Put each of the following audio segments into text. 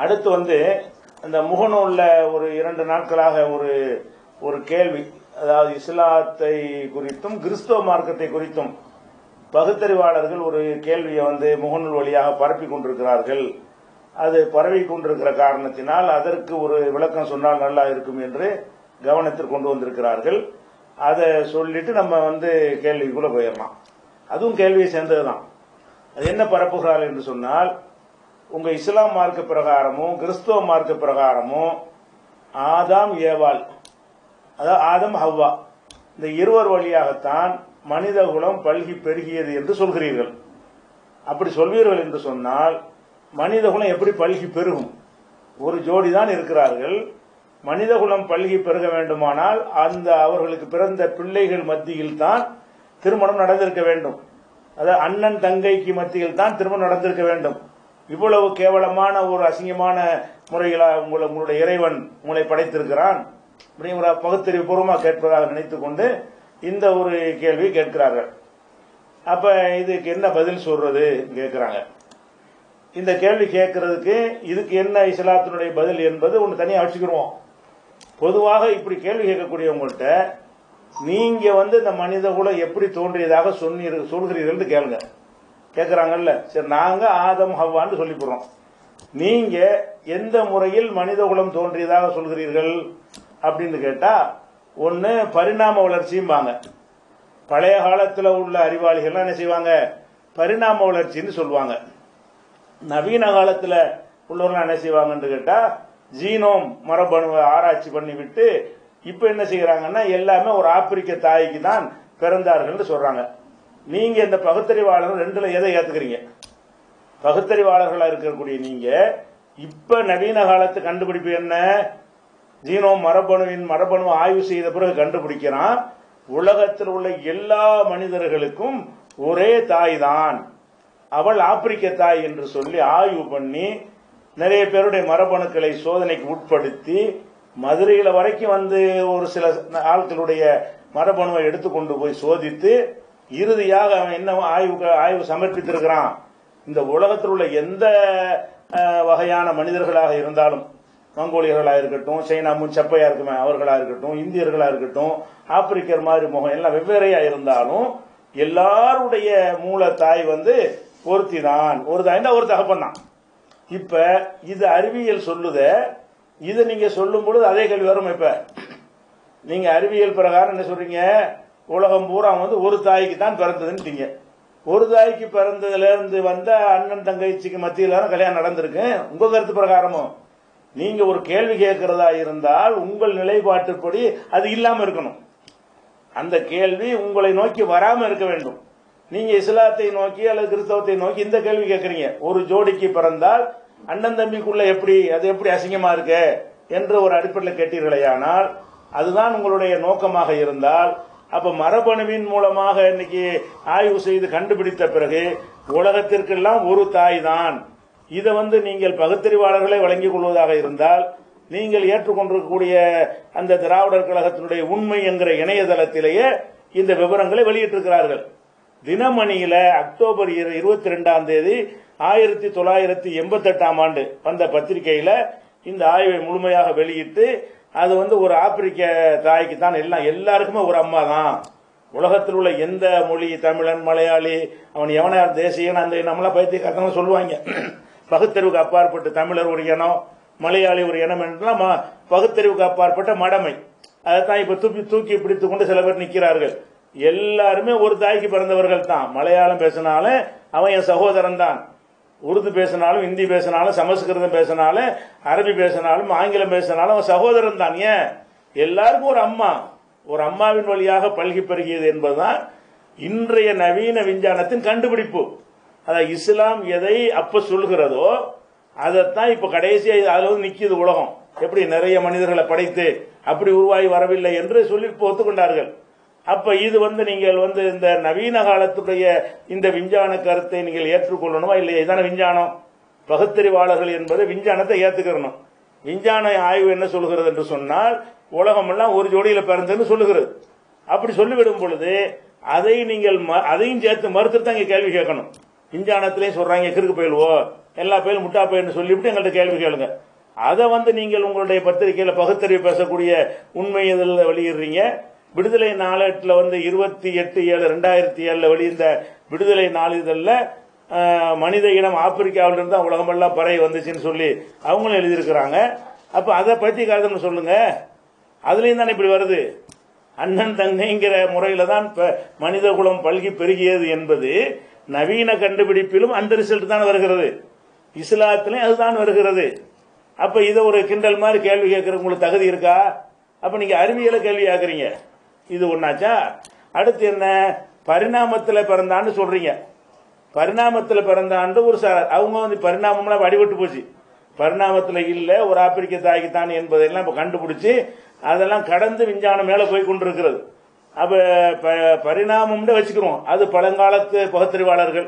அடுத்து வந்து அந்த முகநூல்ல ஒரு 2 நாட்களாக ஒரு கேள்வி, அதாவது இஸ்லாத்தை குறித்தும் கிறிஸ்தவ மார்க்கத்தை குறித்தும் பகுத்தறிவாளர்கள் ஒரு கேள்வியை வந்து முகநூல் வழியாக பரப்பி கொண்டிருக்கிறார்கள். அது பரவி கொண்டிருக்கிற காரணத்தினால் அதற்கு ஒரு விளக்கம் சொன்னால் நல்லா இருக்கும் என்று கவனத்தில் கொண்டு வந்திருக்கிறார்கள். அதை சொல்லிட்டு நம்ம வந்து கேள்விக்குள்ள போயிடலாம். அதுவும் கேள்வியை சேர்ந்ததுதான். அது என்ன பரப்புகிறார்கள் என்று சொன்னால், உங்க இஸ்லாம் மார்க்க பிரகாரமும் கிறிஸ்தவ மார்க்க பிரகாரமும் ஆதாம் ஏவாள், அதாவது ஆதம் ஹவ்வா, இந்த இருவர் வழியாகத்தான் மனித குலம் பல்கி பெருகியது என்று சொல்கிறீர்கள். அப்படி சொல்வீர்கள் என்று சொன்னால் மனித குலம் எப்படி பல்கி பெருகும்? ஒரு ஜோடி தான் இருக்கிறார்கள். மனித குலம் பல்கி பெருக வேண்டுமானால் அந்த அவர்களுக்கு பிறந்த பிள்ளைகள் மத்தியில் தான் திருமணம் நடந்திருக்க வேண்டும். அதாவது அண்ணன் தங்கைக்கு மத்தியில் தான் திருமணம் நடந்திருக்க வேண்டும். இவ்வளவு கேவலமான ஒரு அசிங்கமான முறைகளா உங்களுடைய இறைவன் உங்களை படைத்திருக்கிறான் அப்படிங்கிற பகுத்தறிவு பூர்வமாக கேட்பதாக நினைத்துக் கொண்டு இந்த ஒரு கேள்வி கேட்கிறார்கள். அப்ப இதுக்கு என்ன பதில் சொல்றது கேட்கிறாங்க. இந்த கேள்வி கேட்கறதுக்கு இதுக்கு என்ன இஸ்லாத்தினுடைய பதில் என்பது ஒன்று தனியாக வச்சுக்கிறோம். பொதுவாக இப்படி கேள்வி கேட்கக்கூடியவங்கள்ட்ட நீங்க வந்து இந்த மனித குலம் எப்படி தோன்றியதாக சொல்கிறீர்கள் கேளுங்க. கேட்கிறாங்கல்ல, சரி நாங்க ஆதம் ஹவ்வான்னு சொல்லி போடுறோம், நீங்க எந்த முறையில் மனித குலம் தோன்றியதாக சொல்கிறீர்கள் அப்படின்னு கேட்டா, ஒன்னு பரிணாம வளர்ச்சியும்பாங்க. பழைய காலத்தில் உள்ள அறிவாளிகள்லாம் என்ன செய்வாங்க, பரிணாம வளர்ச்சின்னு சொல்லுவாங்க. நவீன காலத்தில் உள்ளவர்கள் என்ன செய்வாங்கன்னு கேட்டா, ஜீனோம் மரபணுவை ஆராய்ச்சி பண்ணி விட்டு இப்ப என்ன செய்யறாங்கன்னா எல்லாமே ஒரு ஆப்பிரிக்க தாய்க்கு தான் பிறந்தார்கள் சொல்றாங்க. நீங்க இந்த பகுத்தறிவாளர்கள் ரெண்டுல எதை ஏத்துக்கிறீங்க? பகுத்தறிவாளர்களா இருக்கக்கூடிய நீங்க இப்ப நவீன காலத்து கண்டுபிடிப்பு என்ன? ஜீனோம் மரபணு ஆய்வு செய்த பிறகு கண்டுபிடிக்கிறான், உலகத்தில் உள்ள எல்லா மனிதர்களுக்கும் ஒரே தாய் தான், அவள் ஆப்பிரிக்க தாய் என்று சொல்லி ஆய்வு பண்ணி நிறைய பேருடைய மரபணுக்களை சோதனைக்கு உட்படுத்தி மதுரையில வரைக்கும் வந்து ஒரு சில ஆட்களுடைய மரபணுவை எடுத்துக்கொண்டு போய் சோதித்து இறுதியாக அவன் என்ன ஆய்வு சமர்ப்பித்திருக்கிறான், இந்த உலகத்தில் உள்ள எந்த வகையான மனிதர்களாக இருந்தாலும், மங்கோலியர்களா இருக்கட்டும், சைனா முச்சப்பையா இருக்குமே அவர்களா இருக்கட்டும், இந்தியர்களா இருக்கட்டும், ஆப்பிரிக்கர் மாதிரி முகம் எல்லாம் வெவ்வேறையா இருந்தாலும் எல்லாருடைய மூல தாய் வந்து ஒருத்தி தான், ஒரு தாய் ஒரு தகப்பன் தான். இப்ப இது அறிவியல் சொல்லுத, இதை நீங்க சொல்லும் பொழுது அதே கேள்வி வரும். இப்ப நீங்க அறிவியல் பிரகாரம் என்ன சொல்றீங்க, உலகம் பூரா வந்து ஒரு தாய்க்கு தான் பிறந்ததுன்னு. ஒரு தாய்க்கு பிறந்ததுல இருந்து வந்த அண்ணன் தங்கைச்சிக்கு மத்தியில கல்யாணம் நடந்திருக்கு. உங்க கருத்து பிரகாரமும் நீங்க ஒரு கேள்வி கேட்கிறதா இருந்தால் உங்கள் நிலைப்பாட்டுப்படி அது இல்லாம இருக்கணும். அந்த கேள்வி உங்களை நோக்கி வராம இருக்க வேண்டும். நீங்க இஸ்லாத்தை நோக்கி அல்லது கிறிஸ்தவத்தை நோக்கி இந்த கேள்வி கேட்கறீங்க. ஒரு ஜோடிக்கு பிறந்தால் அண்ணன் தம்பிக்குள்ள எப்படி அது எப்படி அசிங்கமா இருக்கு என்று ஒரு அடிப்படையில் கேட்டீர்களேயானால், அதுதான் உங்களுடைய நோக்கமாக இருந்தால், அப்ப மரபணுவின் மூலமாக இன்னைக்கு ஆய்வு செய்து கண்டுபிடித்த பிறகு உலகத்திற்கெல்லாம் ஒரு தாய் தான், இதை வந்து நீங்கள் பகுத்தறிவாளர்களை வழங்கிக் கொள்வதாக இருந்தால், நீங்கள் ஏற்றுக்கொண்டிருக்கக்கூடிய அந்த திராவிடர் கழகத்தினுடைய உண்மை என்கிற இணையதளத்திலேயே இந்த விவரங்களை வெளியிட்டிருக்கிறார்கள். தினமணியில அக்டோபர் 22 1988 வந்த பத்திரிகையில இந்த ஆய்வை முழுமையாக வெளியிட்டு, அது வந்து ஒரு ஆப்பிரிக்க தாய்க்கு தான் எல்லாருக்குமே ஒரு அம்மா தான், உலகத்தில் உள்ள எந்த மொழி, தமிழன் மலையாளி அவன் எவனா தேசியன் அந்த நம்மளா பைத்தியக்காரங்க சொல்லுவாங்க. பகுத்தறிவுக்கு அப்பாற்பட்டு தமிழர் ஒரு இனம், மலையாளி ஒரு இனம் என்றெல்லாம் பகுத்தறிவுக்கு அப்பாற்பட்ட மடமை. அதைத்தான் இப்ப தூக்கி பிடித்துக் கொண்டு சில பேர் நிற்கிறார்கள். எல்லாருமே ஒரு தாய்க்கு பிறந்தவர்கள் தான். மலையாளம் பேசினாலும் அவன் என் சகோதரன் தான், உருது பேசினாலும் இந்தி பேசினாலும் சமஸ்கிருதம் பேசினாலும் அரபி பேசினாலும் ஆங்கிலம் பேசினாலும் அவன் சகோதரன் தான். ஏன் எல்லாருக்கும் ஒரு அம்மா, ஒரு அம்மாவின் வழியாக பல்கி பெருகியது என்பதுதான் இன்றைய நவீன விஞ்ஞானத்தின் கண்டுபிடிப்பு. அதான் இஸ்லாம் எதை அப்ப சொல்கிறதோ அதைத்தான் இப்ப கடைசியா அதுல வந்து நிக்கிது உலகம். எப்படி நிறைய மனிதர்களை படைத்து அப்படி உருவாகி வரவில்லை என்று சொல்லி ஒத்துக்கொண்டார்கள். அப்ப இது வந்து நீங்கள் வந்து இந்த நவீன காலத்துடைய இந்த விஞ்ஞான கருத்தை நீங்கள் ஏற்றுக்கொள்ளணுமா இல்லையா? இதான விஞ்ஞானம். பகுத்தறிவாளர்கள் என்பது விஞ்ஞானத்தை ஏத்துக்கிறணும். விஞ்ஞான ஆய்வு என்ன சொல்கிறது என்று சொன்னால், உலகம் எல்லாம் ஒரு ஜோடியில பிறந்ததுன்னு சொல்லுகிறது. அப்படி சொல்லிவிடும் பொழுது அதை நீங்கள் அதையும் சேர்த்து மறுத்து தான் இங்க கேள்வி கேட்கணும். விஞ்ஞானத்திலேயும் சொல்றாங்க கிறுக்கு பயில்வோ, எல்லா பேரும் முட்டா பையன் சொல்லிவிட்டு எங்கள்கிட்ட கேள்வி கேளுங்க. அதை நீங்கள் உங்களுடைய பத்திரிகையில் பகுத்தறிவு பேசக்கூடிய உண்மை இதில் வெளியிடுறீங்க. விடுதலை நாளேட்டில் 28/7/2007 வெளியிருந்த விடுதலை நாளிதழில் மனித இனம் ஆப்பிரிக்காவிலிருந்து தான் உலகமெல்லாம் பறவை வந்துச்சுன்னு சொல்லி அவங்களும் எழுதியிருக்கிறாங்க. அப்போ அதை பற்றி கருதுன்னு சொல்லுங்க. அதுலேயும் தானே இப்படி வருது. அண்ணன் தங்கைங்கிற முறையில் தான் மனித குலம் பல்கி பெருகியது என்பது நவீன கண்டுபிடிப்பிலும் அந்த ரிசல்ட் தான் வருகிறது. இஸ்லாத்திலையும் அதுதான் வருகிறது. அப்ப இதை ஒரு கிண்டல் மாதிரி கேள்வி கேட்கறது உங்களுக்கு தகுதி இருக்கா? அப்ப நீங்க அறிவியலை கேள்வி கேட்கறீங்க. இது ஒன்னாச்சா? அடுத்து என்ன, பரிணாமத்தில் பிறந்தான்னு சொல்றீங்க. பரிணாமத்தில் பிறந்தாண்டு ஒரு அவங்க பரிணாமம்லாம் வடிபட்டு போச்சு. பரிணாமத்தில் இல்ல, ஒரு ஆப்பிரிக்க தாய்க்கு தான் என்பதெல்லாம் இப்ப கண்டுபிடிச்சு அதெல்லாம் கடந்து விஞ்ஞானம் மேல போய் கொண்டிருக்கிறது. அப்ப பரிணாமம்னு வச்சுக்கிறோம். அது பழங்காலத்து பகுத்தறிவாளர்கள்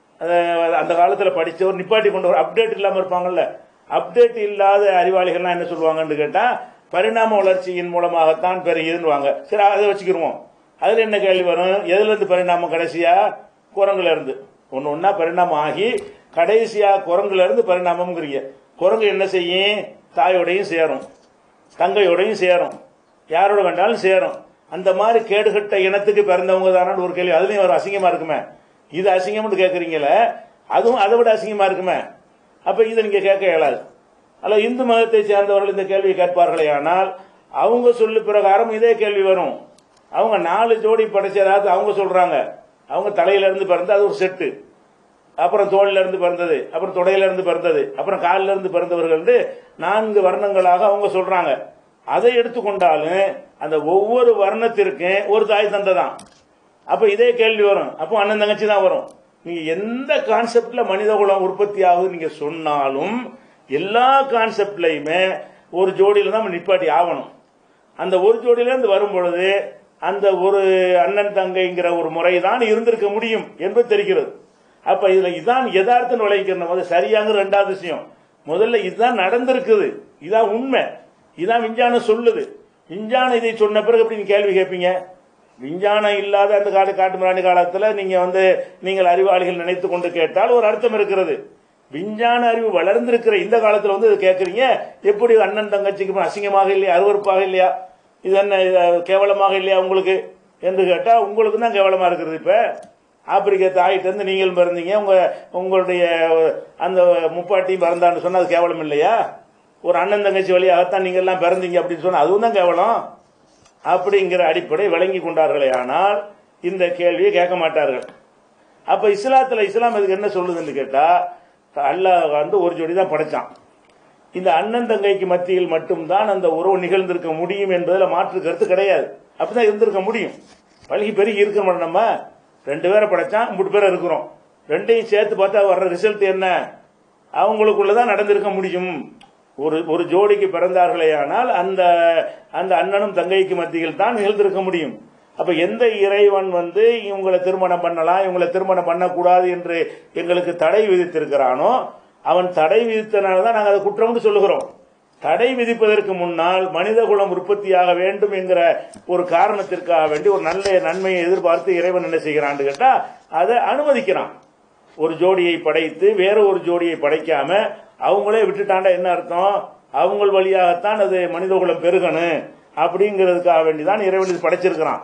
அந்த காலத்தில் படிச்சவர் நிப்பாட்டி கொண்டவர் அப்டேட் இல்லாம இருப்பாங்கல்ல. அப்டேட் இல்லாத அறிவாளிகள்லாம் என்ன சொல்லுவாங்கன்னு கேட்டா பரிணாம வளர்ச்சியின் மூலமாகத்தான் பெருகிதுன்னு. சரி, அதை வச்சுக்கிருவோம். அதுல என்ன கேள்வி வரும்? எதுல இருந்து பரிணாமம்? கடைசியா குரங்குல இருந்து ஒன்னா பரிணாமம் ஆகி கடைசியா குரங்குல இருந்து பரிணாமம்ங்கிறீங்க. குரங்கு என்ன செய்யும்? தாயோடையும் சேரும், தங்கையோடையும் சேரும், யாரோட வேண்டாலும் சேரும். அந்த மாதிரி கேடுகட்ட இனத்துக்கு பிறந்தவங்க தானே ஒரு கேள்வி. அதுலயும் ஒரு அசிங்கமா இருக்குமே. இது அசிங்கம்னு கேட்கறீங்களே, அதுவும் அதை விட அசிங்கமா இருக்குமே. அப்ப இதை நீங்க கேட்க இயலாது. அல்ல, இந்து மதத்தை சேர்ந்தவர்கள் இந்த கேள்வியை கேட்பார்களே ஆனால் அவங்க சொல்லு பிரகாரம் இதே கேள்வி வரும். அவங்க 4 ஜோடி படைச்சதாவது அவங்க சொல்றாங்க. அவங்க தலையில இருந்து பிறந்து அது ஒரு செட்டு, அப்புறம் தோல்ல இருந்து பிறந்தது, அப்புறம் தொடையில இருந்து பிறந்தது, அப்புறம் காலில இருந்து பிறந்தவர்கள் 4 வர்ணங்களாக அவங்க சொல்றாங்க. அதை எடுத்துக்கொண்டாலும் அந்த ஒவ்வொரு வர்ணத்திற்கும் ஒரு தாய் தந்தை தான். அப்ப இதே கேள்வி வரும். அப்போ அண்ணன் தங்கச்சி தான் வரும். நீங்க எந்த கான்செப்ட்ல மனித குலம் உற்பத்தி ஆகுது நீங்க சொன்னாலும் எல்லா கான்செப்ட்லயுமே ஒரு ஜோடியில தான் நிப்பாட்டி ஆகணும். அந்த ஒரு ஜோடியில இருந்து வரும் பொழுது அந்த ஒரு அண்ணன் தங்கைங்கிற ஒரு முறைதான் இருந்திருக்க முடியும் என்பது தெரிகிறது. அப்ப இதுல இதான் யதார்த்தம் விளைவிக்கணும். அது சரியாங்க. 2வது விஷயம், முதல்ல இதுதான் நடந்திருக்குது, இதான் உண்மை, இதான் விஞ்ஞானம் சொல்லுது. விஞ்ஞானம் இதை சொன்ன பிறகு எப்படி நீங்க கேள்வி கேட்பீங்க? விஞ்ஞானம் இல்லாத அந்த காட்டு மிராண்டி காலத்துல நீங்கள் அறிவாளிகள் நினைத்து கொண்டு கேட்டால் ஒரு அர்த்தம் இருக்கிறது. விஞ்ஞான அறிவு வளர்ந்திருக்கிற இந்த காலத்துல இதை கேட்கறீங்க. எப்படி அண்ணன் தங்கச்சிக்கு அசிங்கமாக இல்லையா, அருவருப்பாக இல்லையா, இது என்ன கேவலமாக இல்லையா உங்களுக்கு என்று கேட்டா உங்களுக்கு தான் கேவலமா இருக்கிறது. இப்ப ஆப்பிரிக்க தாயிட்ட இருந்து நீங்கள் பிறந்தீங்க, உங்களுடைய அந்த முப்பாட்டியும் பிறந்தான்னு சொன்னா அது கேவலம் இல்லையா? ஒரு அண்ணன் தங்கச்சி வழியாகத்தான் நீங்க எல்லாம் பிறந்தீங்க அப்படின்னு சொன்னா அதுவும் தான் கேவலம். அப்படிங்கிற அடிப்படை விளங்கி கொண்டார்களே ஆனால் இந்த கேள்வியை கேட்க மாட்டார்கள். அப்ப இஸ்லாம் இதுக்கு என்ன சொல்லுதுன்னு கேட்டா, அல்லாஹ் ஒரு ஜோடி தான் படைச்சான். இந்த அண்ணன் தங்கைக்கு மத்தியில் மட்டும்தான் அந்த உறவு நிகழ்ந்திருக்க முடியும் என்பதில் மாற்று கருத்து கிடையாது. அப்படிதான் இருந்திருக்க முடியும். பழகி பெருகி இருக்க மாட்டோம். நம்ம 2 பேரை படைச்சான், 3 பேரை இருக்கிறோம். 2ஐயும் சேர்த்து பார்த்தா வர்ற ரிசல்ட் என்ன? அவங்களுக்குள்ளதான் நடந்திருக்க முடியும். ஒரு ஜோடிக்கு பிறந்தார்களே ஆனால் அந்த அண்ணனும் தங்கைக்கு மத்தியில் தான் நிகழ்ந்திருக்க முடியும். அப்ப எந்த இறைவன் இவங்களை திருமணம் பண்ணலாம், இவங்களை திருமணம் பண்ணக்கூடாது என்று எங்களுக்கு தடை விதித்திருக்கிறானோ அவன் தடை விதித்தனால்தான் நாங்கள் அதை குற்றம்னு சொல்லுகிறோம். தடை விதிப்பதற்கு முன்னால் மனித குலம் உற்பத்தியாக வேண்டும் என்கிற ஒரு காரணத்திற்காக வேண்டி ஒரு நல்ல நன்மையை எதிர்பார்த்து இறைவன் என்ன செய்கிறான் கேட்டா அதை அனுமதிக்கிறான். ஒரு ஜோடியை படைத்து வேற ஒரு ஜோடியை படைக்காம அவங்களே விட்டுட்டாண்டா என்ன அர்த்தம்? அவங்க வழியாகத்தான் அது மனித குலம் பெருகணும் அப்படிங்கிறதுக்காக வேண்டிதான் இறைவன் இது படைச்சிருக்கிறான்.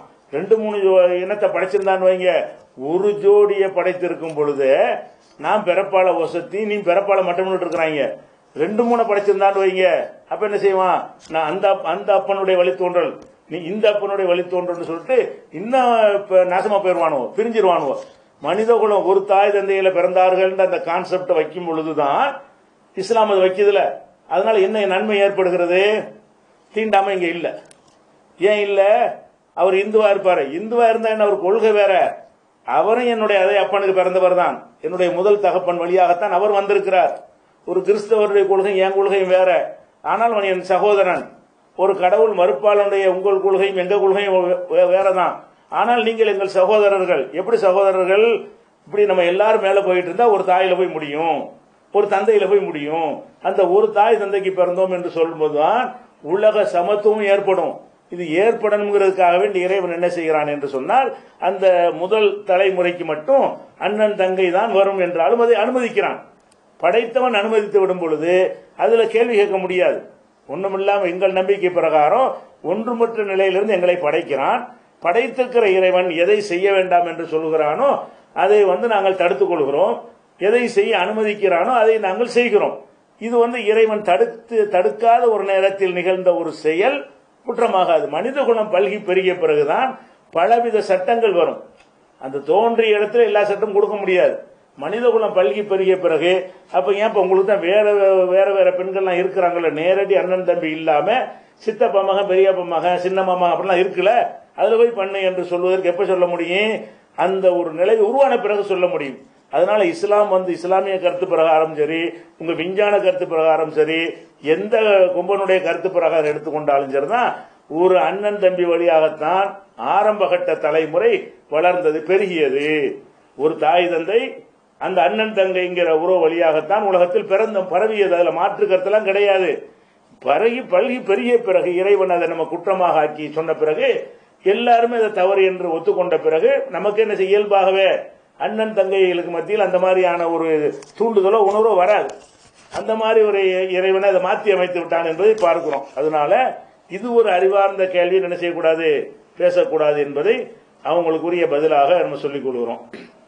2-3 இனத்தை படைச்சிருந்தான்னு வைங்க, ஒரு ஜோடியை படைத்திருக்கும் பொழுது நான் பிறப்பால வசதி, நீ பிறப்பால மட்டும் இருக்கிறாங்க. 2-3 படைச்சிருந்தான்னு வைங்க, அப்ப என்ன செய்வான்? நான் அந்த அப்பனுடைய வழித்தோன்றல், நீ இந்த அப்பனுடைய வழித்தோன்றல் சொல்லிட்டு இன்னும் நாசமா போயிருவானுவோ, பிரிஞ்சிருவானுவோ. மனித குலம் ஒரு தாய் தந்தையில பிறந்தார்கள் அந்த கான்செப்டை வைக்கும் பொழுதுதான் இஸ்லாம் அது வைக்கிறதுல. அதனால என்ன நன்மை ஏற்படுகிறது? தீண்டாம இங்க இல்ல. ஏன் இல்ல? அவர் இந்துவா இருப்பாரு. இந்துவா இருந்தா என்ன, அவர் கொள்கை வேற. அவரும் என்னுடைய அதே அப்பனுக்கு பிறந்தவர் தான். என்னுடைய முதல் தகப்பன் வழியாகத்தான் அவர் வந்திருக்கிறார். ஒரு கிறிஸ்தவருடைய கொள்கை என் கொள்கையும் வேற. ஆனால் அவன் என் சகோதரன். ஒரு கடவுள் மறுப்பாளனுடைய உங்கள் கொள்கையும் எங்க கொள்கையும் வேறதான். ஆனால் நீங்கள் எங்கள் சகோதரர்கள். எப்படி சகோதரர்கள்? இப்படி நம்ம எல்லாரும் மேல போயிட்டு இருந்தா ஒரு தாயில போய் முடியும், ஒரு தந்தையில போய் முடியும். அந்த ஒரு தாய் தந்தைக்கு பிறந்தோம் என்று சொல்லும்போதுதான் உலக சமத்துவம் ஏற்படும். இது ஏற்படணுங்கிறதுக்காக வேண்டி இறைவன் என்ன செய்கிறான் என்று சொன்னால் அந்த முதல் தலைமுறைக்கு மட்டும் அண்ணன் தங்கை தான் வரும் என்றாலும் அதை அனுமதிக்கிறான். படைத்தவன் அனுமதித்து விடும் பொழுது அதுல கேள்வி கேட்க முடியாது. ஒண்ணுமில்லாம எங்கள் நம்பிக்கை பிரகாரம் ஒன்றுமற்ற நிலையிலிருந்து எங்களை படைக்கிறான். படைத்திருக்கிற இறைவன் எதை செய்ய வேண்டாம் என்று சொல்கிறானோ அதை நாங்கள் தடுத்துக் கொள்கிறோம். எதை செய்ய அனுமதிக்கிறானோ அதை நாங்கள் செய்கிறோம். இது இறைவன் தடுக்காத ஒரு நேரத்தில் நிகழ்ந்த ஒரு செயல் குற்றமாகாது. மனித குலம் பல்கி பெருகிய பிறகுதான் பலவித சட்டங்கள் வரும். அந்த தோன்றிய இடத்துல எல்லா சட்டமும் கொடுக்க முடியாது. மனித குலம் பல்கி பெருகிய பிறகு அப்ப ஏன் உங்களுக்கு தான் வேற வேற பெண்கள்லாம் இருக்கிறாங்கல்ல, நேரடி அண்ணன் தம்பி இல்லாம சித்தப்பா மகன் பெரியப்பா மகன் சின்னம்மா மகன் அப்படிலாம் இருக்குல்ல, அதுல போய் பண்ணு என்று சொல்வதற்கு எப்ப சொல்ல முடியும்? அந்த ஒரு நிலை உருவான பிறகு சொல்ல முடியும். அதனால இஸ்லாம் இஸ்லாமிய கருத்து பிரகாரம் சரி, உங்க விஞ்ஞான கருத்து பிரகாரம் சரி, எந்த கொம்பனுடைய கருத்து பிரகாரம் எடுத்துக்கொண்டாலும் சரிதான், ஒரு அண்ணன் தம்பி வழியாகத்தான் ஆரம்ப கட்ட தலைமுறை வளர்ந்தது, பெருகியது. ஒரு தாய் தந்தை அந்த அண்ணன் தங்கைங்கிற உறவு வழியாகத்தான் உலகத்தில் பரவியது. அதுல மாற்று கருத்தெல்லாம் கிடையாது. பல்கி பெருகிய பிறகு இறைவன் அதை நம்ம குற்றமாக ஆக்கி சொன்ன பிறகு எல்லாருமே அதை தவறு என்று ஒத்துக்கொண்ட பிறகு நமக்கு என்ன செய்ய, இயல்பாகவே அண்ணன் தங்கைகளுக்கு மத்தியில் அந்த மாதிரியான ஒரு தூண்டுதலோ உணர்வோ வராது. அந்த மாதிரி ஒரு இறைவனை அதை மாற்றி அமைத்து விட்டான் என்பதை பார்க்கிறோம். அதனால இது ஒரு அறிவார்ந்த கேள்வி, என்ன செய்யக்கூடாது, பேசக்கூடாது என்பதை அவங்களுக்குரிய பதிலாக நம்ம சொல்லிக் கொள்கிறோம்.